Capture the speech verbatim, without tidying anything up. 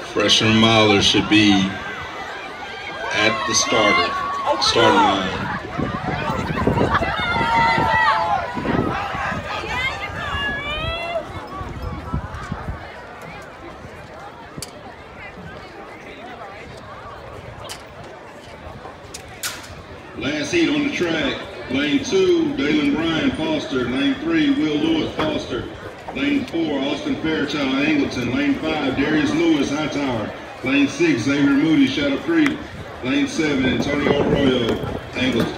Freshman Mahler should be at the starter, starting line. Last heat on the track. Lane two, Dalen Bryan Foster. Lane three, Will Lewis Foster. Lane four, Austin Fairchild Angleton. Lane five, Darius Lewis Hightower. Lane six, Xavier Moody Shadow Creek. Lane seven, Antonio Arroyo Angleton.